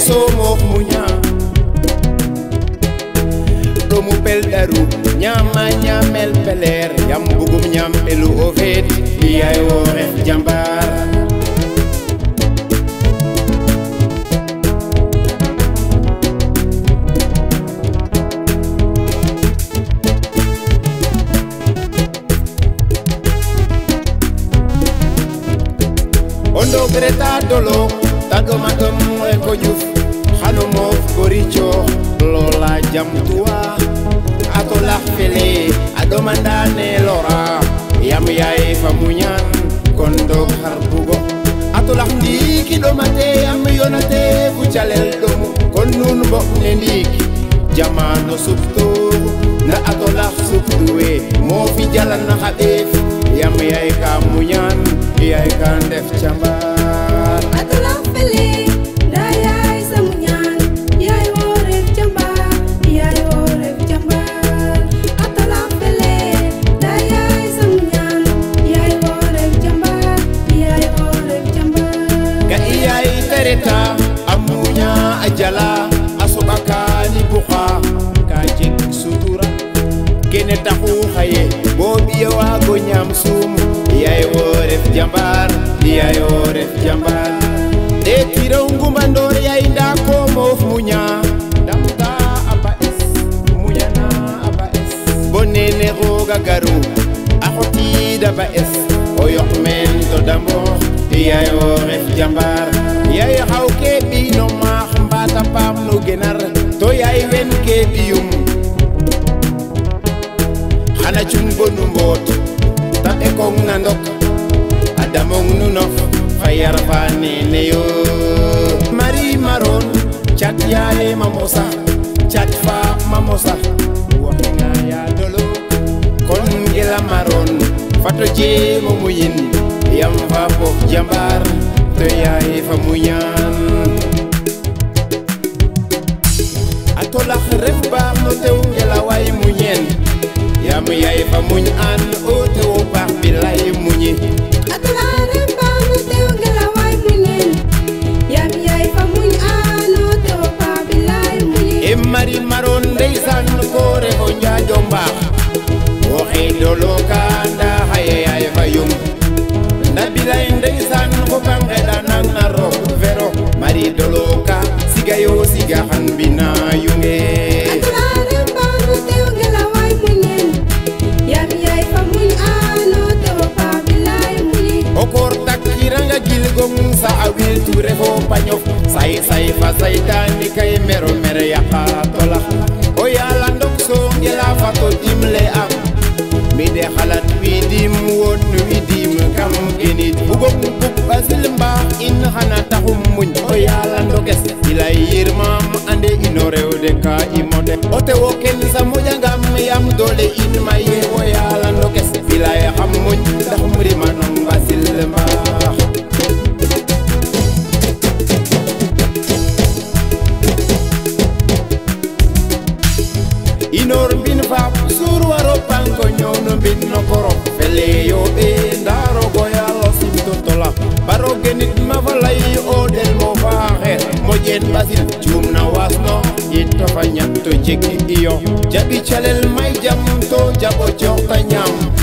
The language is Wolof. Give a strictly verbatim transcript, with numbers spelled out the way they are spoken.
somo munya domu pel daru nyama nyamel peler yam bugum nyam pelu ofet yay wo ref jambar ondo greta dolo tago matom e ko juf xano mof goricho lola jam tua ato la fele adomanda ne lora yam yae famunyan kondo harbugo ato la ndiki do mate yam yonate fu chalel domu konun bo ne ndiki jamano subto na ato la subtuwe mo fi jalan na hadef yam yae kamunyan yae kan def chambar ato la fele da yae samunyan yae wore chambar yae wore chambar ato la fele da yae samunyan yae wore chambar yae wore chambar ga yae tereta amunya ajala asubaka ni buka ka jek sutura kene taxu xaye bo biye wa go ñam sum yaay wo ref jambar yaay wo ref jambar de tiro ngumba ndor yaay nda ko mof munya damta aba es munya na aba es bonene roga garu axoti daba es o yok men to dambo yaay wo ref jambar yaay xaw ke bi no max mbata pam no genar to yaay wen ke biyum xana cung bonu mbot ta e kong nandok adamong nunof fayar fa nene yo mari maron chat yae mamosa chat fa mamosa wahinga ya dolo kon gela maron fato je mo muyin yam fa pok jambar to yae fa muyan atola ref ba no tew gela way muyen yam yae fa muñ an o tew ba bilay muñi atola ref ba no tew gela way muyen yam yae fa muñ an o tew ba bilay muñi e mari maron ndeysan ko re o njaajo mbaax waxe dolo kanda haye yae fa yum na bilay ndeysan ko bange danan na rok vero mari dolo ka siga yo siga han bina yunge atola ref ba no tew gela way muyen yam yae fa muñ an o tew ba bilay muñi o kor takiranga gilgong sa awil tu refo panyof say say fa saytani kay mero mere yaka tola o yala ndok so ngela fato dimle am mi de xalat wi dim won wi dim kam genit bugom bug basil mba in xana taxum muñ o yala ndokes ilay yirmam ande ino rew de ka imode o te wo ken sa mujangam yam dole in maye o yala ndokes ilay xam muñ tax muri manam basil mba inor bin fa sur waro panko nyono bin no koro fele yo e ndaro go yalo simtontola baro genit ma valay o del mo faxe mo jen basil chum na wasno ito fa nyanto jeki iyo jabi chalel may jam to jabo chokta nyam